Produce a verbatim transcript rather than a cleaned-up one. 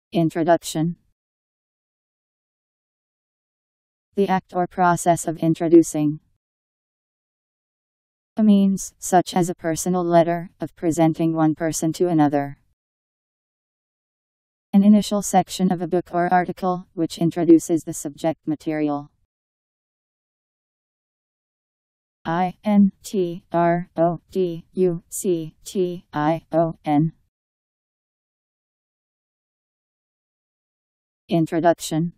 Introduction. The act or process of introducing. A means, such as a personal letter, of presenting one person to another. An initial section of a book or article, which introduces the subject material. I N T R O D U C T I O N. Introduction.